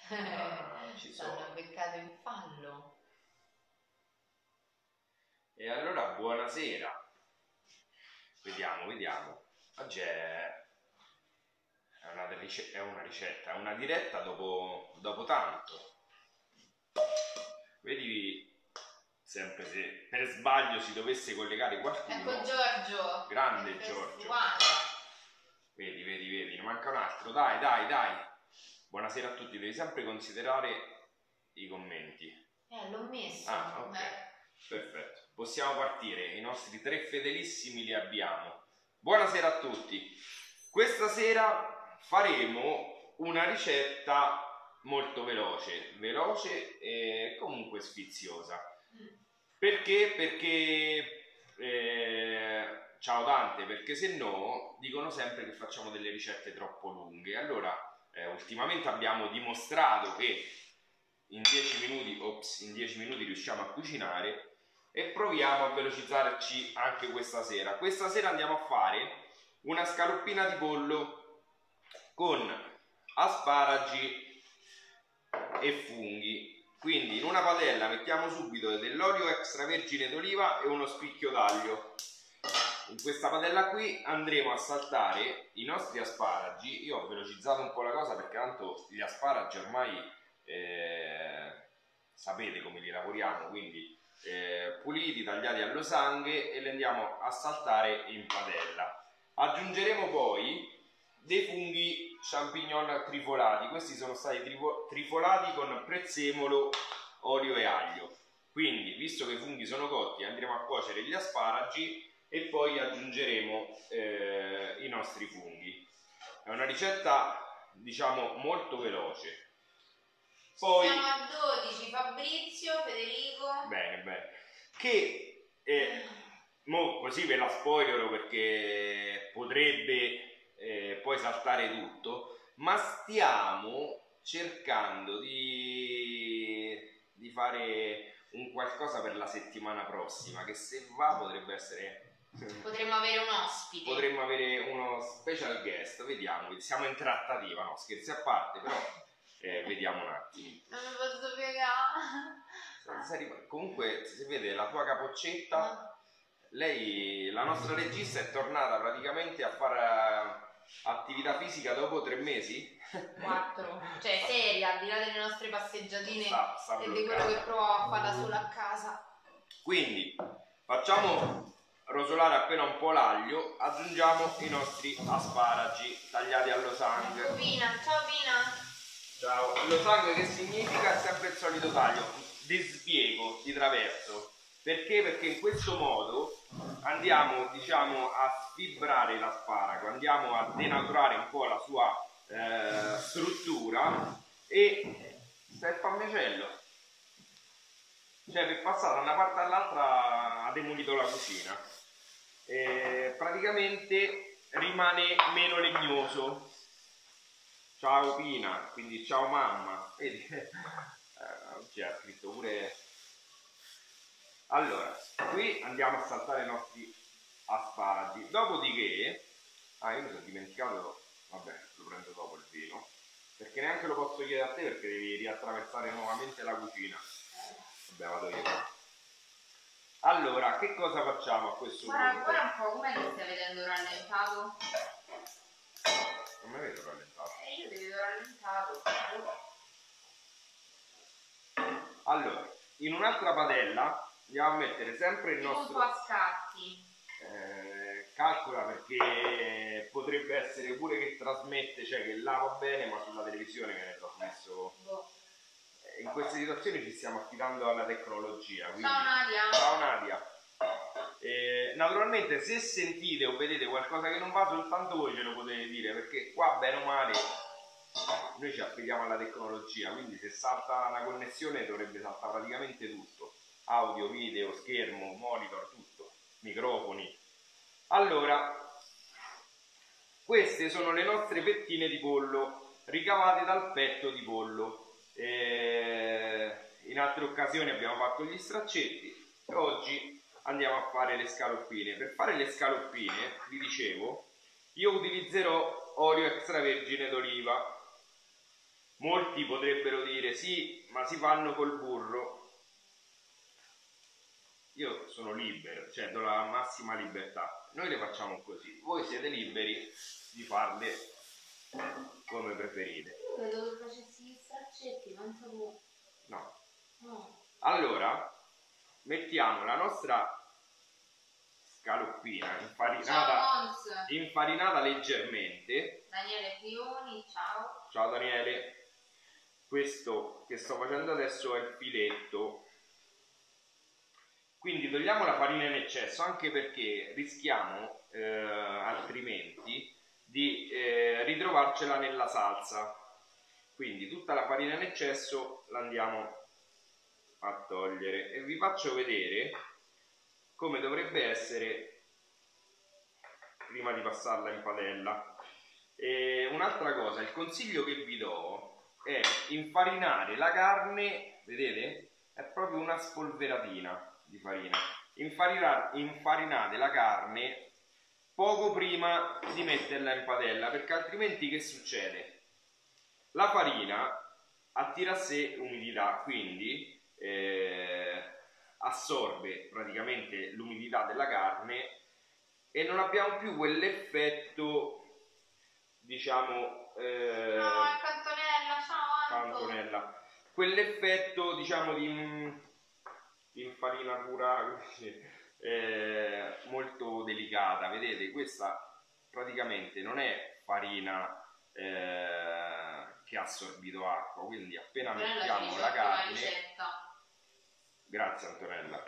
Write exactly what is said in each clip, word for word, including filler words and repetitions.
Ah, ci sono. L'hanno beccato in fallo. E allora buonasera. Vediamo, vediamo. Oggi è una, è una ricetta, è una diretta dopo, dopo tanto. Vedi, sempre se per sbaglio si dovesse collegare qualcuno. Ecco Giorgio. Grande Giorgio. Vedi, vedi, vedi, ne manca un altro. Dai, dai, dai. Buonasera a tutti, devi sempre considerare i commenti. Eh, l'ho messo. Ah, ok. Eh. Perfetto. Possiamo partire, i nostri tre fedelissimi li abbiamo. Buonasera a tutti. Questa sera faremo una ricetta molto veloce, veloce e comunque sfiziosa. Perché? Perché eh, ciao Dante, perché se no dicono sempre che facciamo delle ricette troppo lunghe. Allora, eh, ultimamente abbiamo dimostrato che in dieci minuti, ops, in dieci minuti riusciamo a cucinare e proviamo a velocizzarci anche questa sera. Questa sera andiamo a fare una scaloppina di pollo con asparagi e funghi. Quindi in una padella mettiamo subito dell'olio extravergine d'oliva e uno spicchio d'aglio. In questa padella qui andremo a saltare i nostri asparagi. Io ho velocizzato un po' la cosa perché tanto gli asparagi ormai eh, sapete come li lavoriamo, quindi eh, puliti, tagliati a losanghe, e li andiamo a saltare in padella. Aggiungeremo poi dei funghi champignon trifolati. Questi sono stati trifolati con prezzemolo, olio e aglio. Quindi, visto che i funghi sono cotti, andremo a cuocere gli asparagi e poi aggiungeremo eh, i nostri funghi. È una ricetta, diciamo, molto veloce. Poi, siamo a dodici, Fabrizio, Federico. Bene, bene. Che eh, mo così ve la spoilerò perché potrebbe eh, poi saltare tutto, ma stiamo cercando di, di fare un qualcosa per la settimana prossima, che se va potrebbe essere... Potremmo avere un ospite. Potremmo avere uno special guest, vediamo, siamo in trattativa, no, scherzi a parte, però... Eh, vediamo un attimo. Non mi posso piegare. Comunque si vede la tua capoccetta. Lei, la nostra regista, è tornata praticamente a fare attività fisica dopo tre mesi? Quattro, cioè seria, al di là delle nostre passeggiatine sta, sta e di quello che provo a fare da sola a casa. Quindi facciamo rosolare appena un po' l'aglio, aggiungiamo i nostri asparagi tagliati a losanghe. Ecco Pina, ciao Pina. Ciao, lo sangue che significa? È sempre il solito taglio, di spiego, di traverso. Perché? Perché in questo modo andiamo, diciamo, a sfibrare l'asparago, andiamo a denaturare un po' la sua eh, struttura e sta il pannecello. Cioè, per passare da una parte all'altra ha demolito la cucina. E praticamente rimane meno legnoso. Ciao Pina, quindi ciao mamma. Vedi, eh, oggi ha scritto pure. Allora, qui andiamo a saltare i nostri asparagi. Dopodiché, ah, io mi sono dimenticato, vabbè, lo prendo dopo il vino, perché neanche lo posso chiedere a te perché devi riattraversare nuovamente la cucina. Vabbè, vado io. Allora, che cosa facciamo a questo guarda, punto? Guarda un po', com'è che stai vedendo rallentato? Non mi vedo rallentato. Eh, io ti vedo rallentato. Allora, in un'altra padella andiamo a mettere sempre il nostro... Un po' a scatti. Eh, calcola perché potrebbe essere pure che trasmette, cioè che lava bene, ma sulla televisione viene trasmesso... Boh. In queste situazioni ci stiamo affidando alla tecnologia. Quindi... Ciao Nadia. Ciao Nadia. Eh, naturalmente se sentite o vedete qualcosa che non va, soltanto voi ce lo potete dire, perché qua bene o male noi ci affidiamo alla tecnologia, quindi se salta la connessione dovrebbe saltare praticamente tutto: audio, video, schermo, monitor, tutto, microfoni. Allora, queste sono le nostre fettine di pollo ricavate dal petto di pollo. Eh, in altre occasioni abbiamo fatto gli straccetti e oggi andiamo a fare le scaloppine. Per fare le scaloppine, vi dicevo, io utilizzerò olio extravergine d'oliva. Molti potrebbero dire sì, ma si fanno col burro. Io sono libero, cioè do la massima libertà. Noi le facciamo così, voi siete liberi di farle come preferite. Io credo che facessi gli straccetti, non sapevo. No. No. Allora, mettiamo la nostra scaloppina infarinata, Ciao Mons. infarinata leggermente. Daniele Prioni, ciao. Ciao Daniele. Questo che sto facendo adesso è il filetto. Quindi togliamo la farina in eccesso, anche perché rischiamo eh, altrimenti di eh, ritrovarcela nella salsa. Quindi tutta la farina in eccesso la andiamo a togliere e vi faccio vedere come dovrebbe essere prima di passarla in padella. E un'altra cosa, il consiglio che vi do è infarinare la carne, vedete? È proprio una spolveratina di farina. Infarinate, infarinate la carne poco prima di metterla in padella, perché altrimenti che succede? La farina attira a sé umidità, quindi eh, assorbe praticamente l'umidità della carne e non abbiamo più quell'effetto, diciamo, eh, No, è Cantonella, ciao Anto. Cantonella, quell'effetto, diciamo, di, di infarinatura eh, molto delicata. Vedete, questa praticamente non è farina eh, che ha assorbito acqua, quindi appena Antonella mettiamo la carne, ricetta. grazie Antonella,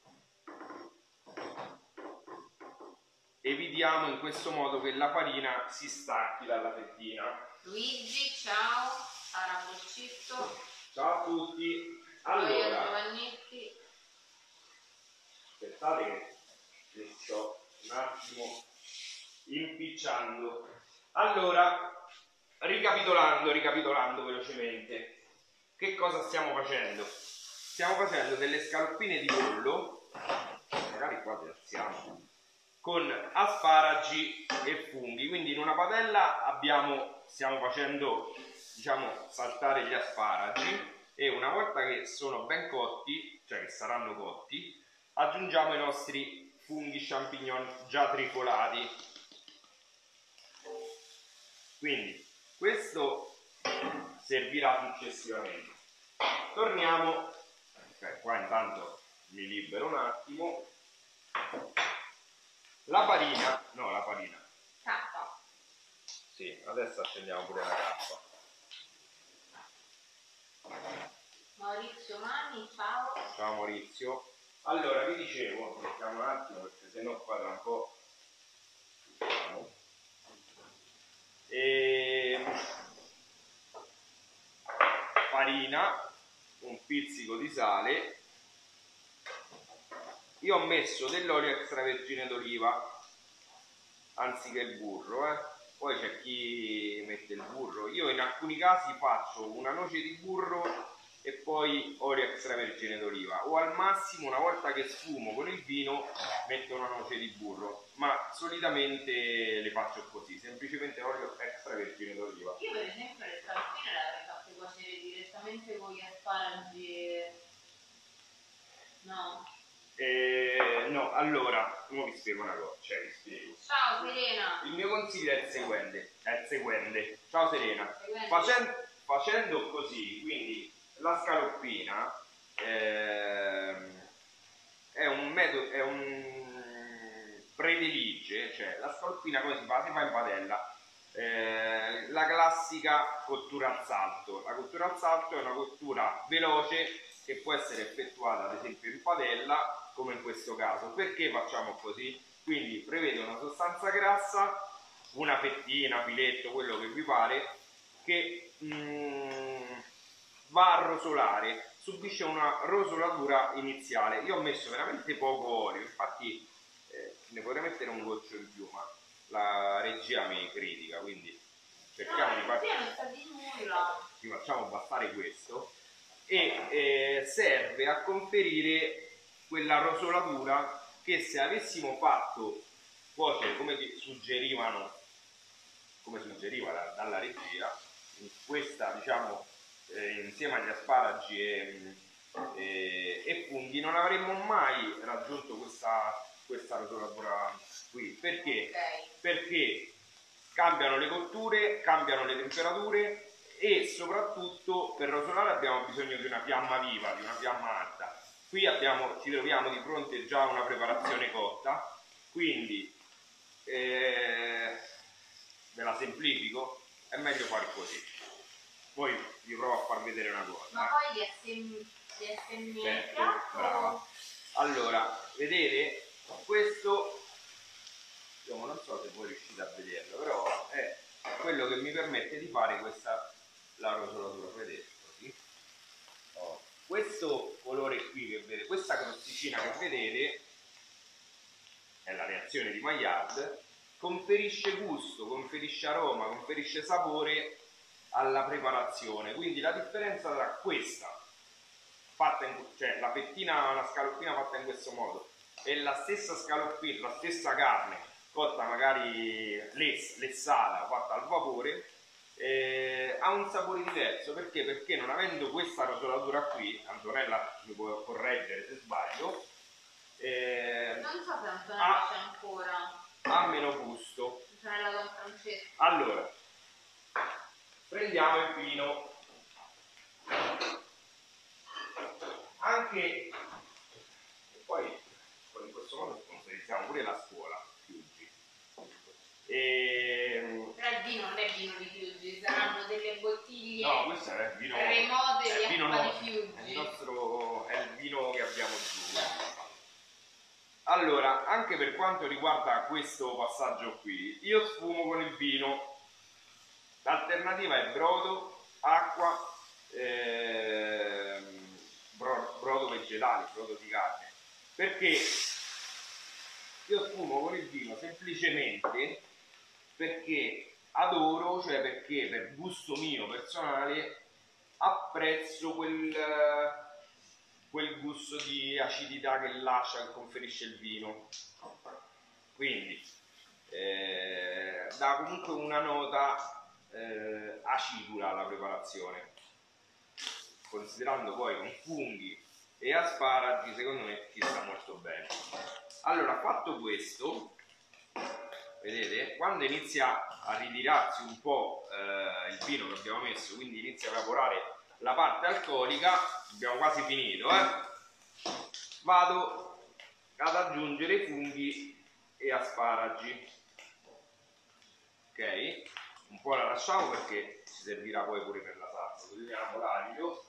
evitiamo in questo modo che la farina si stacchi dalla fettina. Luigi, ciao. Sara Boccitto. Ciao a tutti. Allora, Allora, Giovannetti. aspettate che mi sto un attimo impicciando. Allora, ricapitolando, ricapitolando velocemente, che cosa stiamo facendo? Stiamo facendo delle scaloppine di pollo, magari qua le alziamo, con asparagi e funghi. Quindi in una padella abbiamo, stiamo facendo, diciamo, saltare gli asparagi e una volta che sono ben cotti, cioè che saranno cotti, aggiungiamo i nostri funghi champignon già trifolati. Quindi questo servirà successivamente. Torniamo, okay, qua intanto mi libero un attimo. La farina, no la farina. K. Sì, adesso accendiamo pure la cappa. Maurizio Mani, ciao. Ciao Maurizio. Allora vi dicevo, mettiamo un attimo perché sennò qua tra un po'. E... farina, un pizzico di sale. Io ho messo dell'olio extravergine d'oliva anziché il burro, eh. Poi c'è chi mette il burro. Io in alcuni casi faccio una noce di burro e poi olio extravergine d'oliva, o al massimo una volta che sfumo con il vino metto una noce di burro, ma solitamente le faccio così, semplicemente olio extravergine d'oliva. Io per esempio le scaloppine le avrei fatte cuocere direttamente con gli asparagi. No. Eh, no, allora, ora vi spiego una cosa, cioè vi spiego. Ciao Serena. Il mio consiglio è il seguente, è il seguente. Ciao Serena. Seguente. Facendo, facendo così, quindi la scaloppina ehm, è un metodo, è un predilige, cioè la scaloppina come si fa? Si fa in padella. Eh, la classica cottura al salto. La cottura al salto è una cottura veloce che può essere effettuata ad esempio in padella, come in questo caso. Perché facciamo così? Quindi prevede una sostanza grassa, una fettina, filetto, quello che vi pare, che mm, va a rosolare, subisce una rosolatura iniziale. Io ho messo veramente poco olio, infatti eh, ne potrei mettere un goccio in più, ma la regia mi critica, quindi cerchiamo no, di fare, non sta di nulla. ci facciamo bastare questo, e eh, serve a conferire quella rosolatura che se avessimo fatto cuocere come suggerivano, come suggeriva da, dalla regia, in questa, diciamo, eh, insieme agli asparagi e, e, e funghi, non avremmo mai raggiunto questa, questa rosolatura qui. Perché? Okay. Perché cambiano le cotture, cambiano le temperature e soprattutto per rosolare abbiamo bisogno di una fiamma viva, di una fiamma alta. Qui abbiamo, ci troviamo di fronte già a una preparazione cotta, quindi eh, ve la semplifico, è meglio fare così. Poi vi provo a far vedere una cosa. Ma poi li assem- li assembli nel Certo, piatto? brava. Allora, vedete, questo, io non so se voi riuscite a vederlo, però è quello che mi permette di fare questa, la rosolatura, vedete, così. Oh. Questo colore qui che vedete, questa crosticina che vedete, è la reazione di Maillard, conferisce gusto, conferisce aroma, conferisce sapore alla preparazione. Quindi la differenza tra questa, fatta in, cioè la fettina, la scaloppina fatta in questo modo, e la stessa scaloppina, la stessa carne cotta magari less, lessata, fatta al vapore, eh, ha un sapore diverso. Perché? Perché non avendo questa rosolatura qui, Antonella mi può correggere se sbaglio, eh, non so se Antonella ha, c'è ancora. Ha meno gusto. Antonella Don Francesco. Allora, prendiamo il vino. Anche, e poi in questo modo sponsorizziamo pure la scuola Fiuggi. E... Però il vino non è vino di Fiuggi, saranno delle bottiglie. No, questo è il vino remote è il di vino acqua nostro, di Fiuggi. è il nostro, è il vino che abbiamo giù. Allora, anche per quanto riguarda questo passaggio qui, io sfumo con il vino. L'alternativa è brodo, acqua, ehm, bro, brodo vegetale, brodo di carne. Perché io sfumo con il vino semplicemente perché adoro, cioè perché per gusto mio personale apprezzo quel, quel gusto di acidità che lascia, che conferisce il vino. Quindi eh, dà comunque una nota eh, acidula alla preparazione, considerando poi con funghi e asparagi, secondo me ci sta molto bene. Allora, fatto questo, vedete, quando inizia a ritirarsi un po' eh, il vino che abbiamo messo, quindi inizia a evaporare la parte alcolica, abbiamo quasi finito, eh? Vado ad aggiungere funghi e asparagi. Ok? Un po' la lasciamo perché ci servirà poi pure per la salsa. Togliamo l'aglio.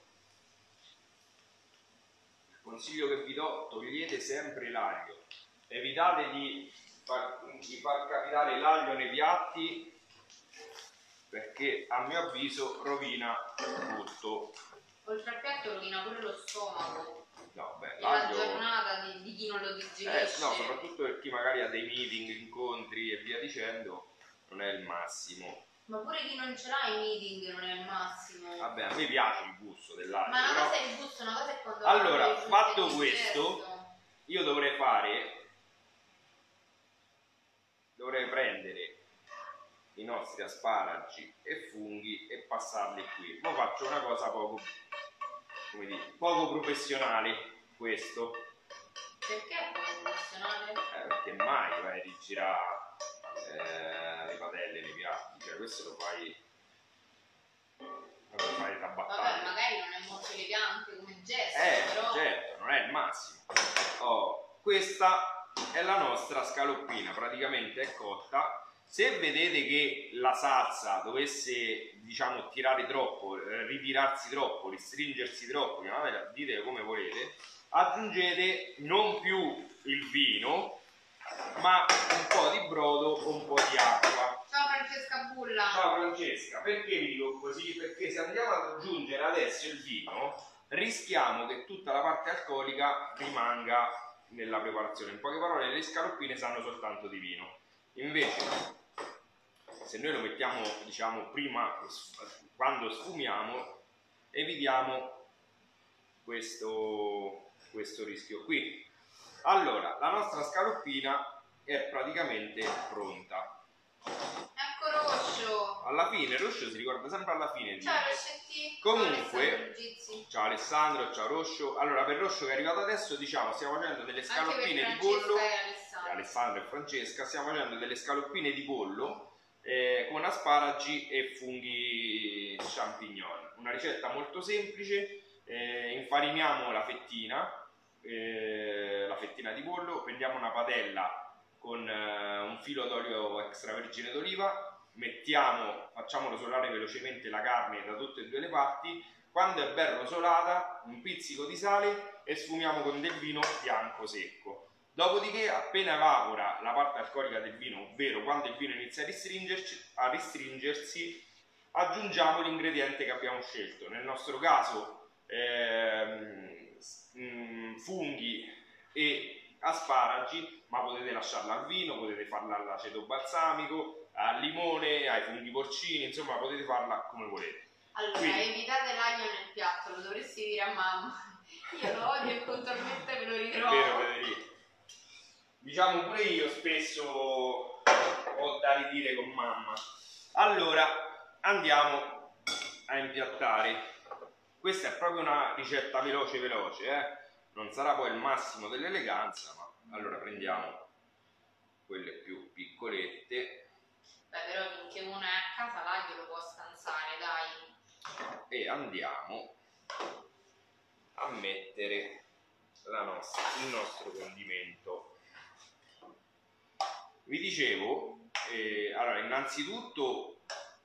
Il consiglio che vi do: togliete sempre l'aglio. Evitate di far, di far capitare l'aglio nei piatti, perché a mio avviso rovina tutto. Oltre al piatto rovina pure lo stomaco. No, beh, la giornata di, di chi non lo digerisce. Eh, no, soprattutto per chi magari ha dei meeting, incontri e via dicendo, non è il massimo. Ma pure chi non ce l'ha i meeting non è il massimo. Vabbè, a me piace il gusto dell'aglio. Ma una però... cosa è il gusto, una cosa è quando... Allora, fatto questo, io dovrei fare... Dovrei prendere i nostri asparagi e funghi e passarli qui. Ma faccio una cosa poco... come dire, poco professionale questo. Perché è poco professionale? Eh, perché mai vai a rigirare eh, le padelle nei piatti, cioè questo lo fai lo fai da battaglia. Vabbè, magari non è molto elegante come gesto, Eh, però... certo, non è il massimo. Oh, questa è la nostra scaloppina, praticamente è cotta. Se vedete che la salsa dovesse, diciamo, tirare troppo, eh, ritirarsi troppo, ristringersi troppo, chiamatela, dite come volete, aggiungete non più il vino, ma un po' di brodo o un po' di acqua. Ciao Francesca Bulla! Ciao Francesca, perché vi dico così? Perché se andiamo ad aggiungere adesso il vino, rischiamo che tutta la parte alcolica rimanga nella preparazione. In poche parole, le scaloppine sanno soltanto di vino. Invece, se noi lo mettiamo, diciamo, prima, quando sfumiamo, evitiamo questo, questo rischio qui. Allora, la nostra scaloppina è praticamente pronta. Ecco Roscia! Roscio. Alla fine, il Roscio si ricorda sempre alla fine. Ciao Roscetti. Comunque, ciao Alessandro, ciao Roscio. Allora, per Roscio che è arrivato adesso, diciamo, stiamo facendo delle scaloppine di pollo. E Alessandro. Alessandro e Francesca, stiamo facendo delle scaloppine di pollo eh, con asparagi e funghi champignon. Una ricetta molto semplice. Eh, infariniamo la fettina, eh, la fettina di pollo, prendiamo una padella con eh, un filo d'olio extravergine d'oliva, mettiamo, facciamo rosolare velocemente la carne da tutte e due le parti. Quando è ben rosolata, un pizzico di sale e sfumiamo con del vino bianco secco. Dopodiché, appena evapora la parte alcolica del vino, ovvero quando il vino inizia a ristringersi, a ristringersi aggiungiamo l'ingrediente che abbiamo scelto. Nel nostro caso ehm, funghi e asparagi, ma potete lasciarla al vino, potete farla all'aceto balsamico, al limone, ai funghi porcini, insomma potete farla come volete. Allora, quindi, evitate l'aglio nel piatto, lo dovresti dire a mamma. Io lo odio e contornmente me lo ritrovo. È vero, Federico. Diciamo pure io spesso ho da ridire con mamma. Allora, andiamo a impiattare. Questa è proprio una ricetta veloce veloce, eh? Non sarà poi il massimo dell'eleganza, ma allora prendiamo quelle più piccolette. Beh, però finché uno è a casa l'aglio lo può stanzare, dai. E andiamo a mettere la nostra, il nostro condimento. Vi dicevo, eh, allora innanzitutto,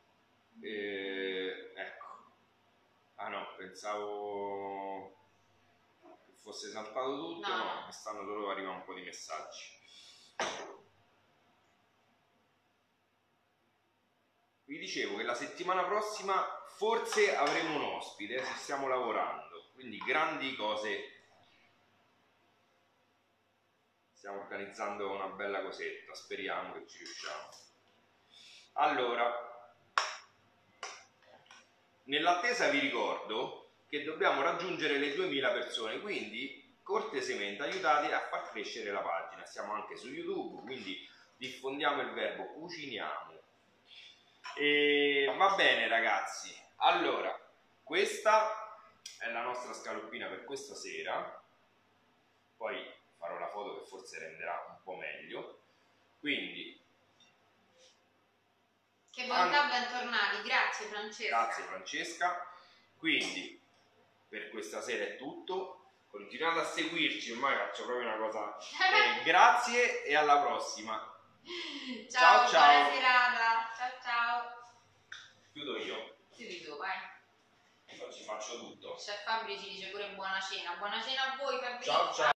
eh, ecco, ah no, pensavo che fosse saltato tutto, no, no, mi stanno solo arrivando un po' di messaggi. Vi dicevo che la settimana prossima forse avremo un ospite, ci stiamo lavorando, quindi grandi cose. Stiamo organizzando una bella cosetta, speriamo che ci riusciamo. Allora, nell'attesa vi ricordo che dobbiamo raggiungere le duemila persone, quindi cortesemente aiutate a far crescere la pagina. Siamo anche su YouTube, quindi diffondiamo il verbo, cuciniamo. E va bene ragazzi, allora questa è la nostra scaloppina per questa sera, poi farò la foto che forse renderà un po' meglio. Quindi che bontà, bentornati, grazie Francesca. Grazie Francesca. Quindi per questa sera è tutto, continuate a seguirci, ormai faccio proprio una cosa eh, grazie e alla prossima. Ciao, ciao, ciao. Buona serata. Ciao ciao. Chiudo io. Chiudi tu, vai. Ci faccio tutto. Chef Fabri ci dice pure buona cena. Buona cena a voi Fabri. Ciao ciao.